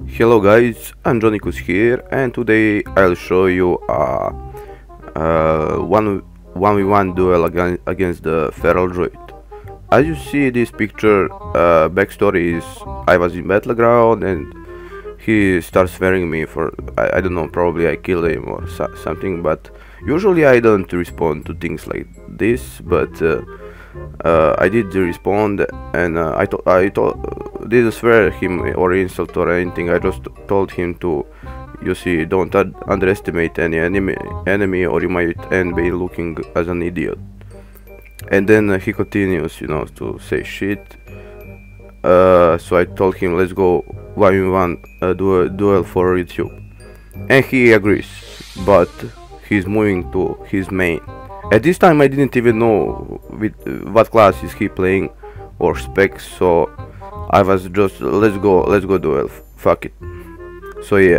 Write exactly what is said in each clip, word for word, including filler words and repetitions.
Hello guys, I'm Jonikus here, and today I'll show you a, a one one v one duel against, against the Feral Druid. As you see this picture, uh, backstory is I was in Battleground and he starts swearing me for, I, I don't know, probably I killed him or so, something, but usually I don't respond to things like this, but uh, uh, I did respond, and uh, I, to I to didn't swear him or insult or anything. I just told him to, you see, don't underestimate any enemy, enemy or you might end by looking as an idiot. And then uh, he continues, you know, to say shit. Uh, so I told him, let's go one v one uh, duel, duel for YouTube, and he agrees, but he's moving to his main. At this time I didn't even know with uh, what class is he playing or specs, so I was just let's go let's go duel, f fuck it. So yeah.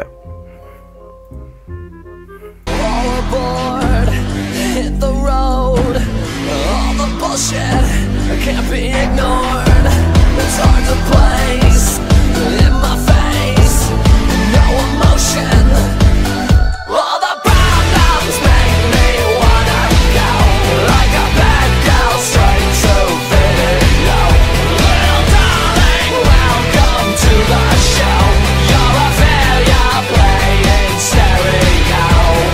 All aboard, hit the road. All the bullshit can't be ignored. It's hard to place in my face. No emotion. All the problems make me wanna go like a bad girl straight to video. Little darling, welcome to the show. You're a failure playing stereo.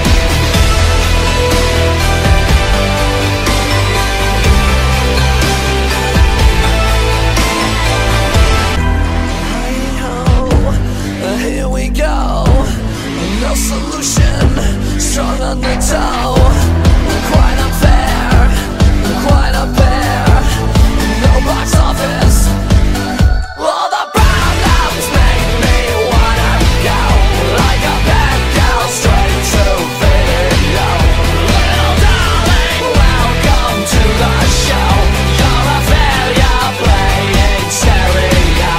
Here we go, no solution, strong on the toe. Quite unfair, quite a bear, no box office. All the problems make me wanna go like a bad girl straight to video. Little darling, welcome to the show. You're a failure playing stereo.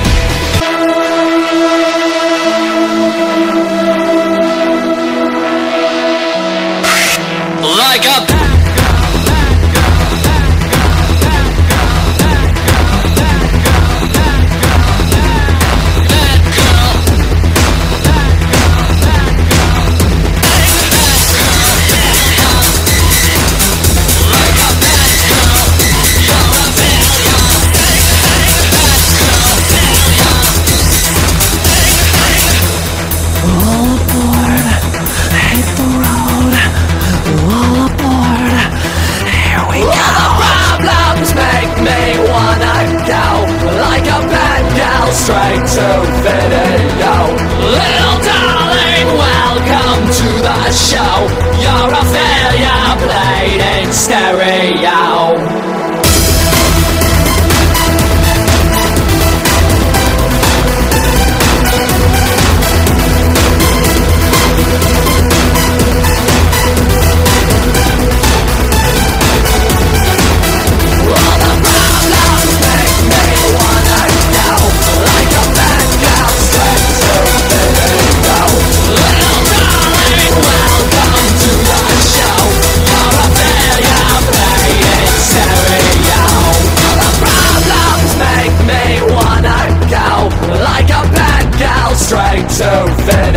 Like a bad girl, bad girl, bad girl, bad girl, bad girl, bad girl, bad girl, bad girl, bad girl, bad girl, like a bad girl, you're a failure. All aboard, hit the road. All aboard, here we go. All the problems make me wanna go like a bad girl straight to video. Little darling, welcome to the show. You're a failure played in stereo. Straight to finish.